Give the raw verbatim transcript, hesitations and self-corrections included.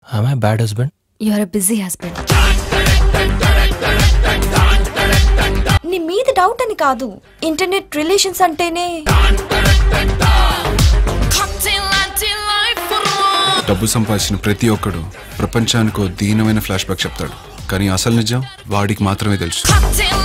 Am I a bad husband? You are a busy husband. నీ మీద doubt అని కాదు, ఇంటర్నెట్ రిలేషన్స్ అంటేనే డబ్బు సంపాదించిన ప్రతి ఒక్కడు ప్రపంచానికి ఓ దీనమైన ఫ్లాష్ బ్యాక్ చెప్తాడు, కానీ అసలు నిజం వాడికి మాత్రమే తెలుసు.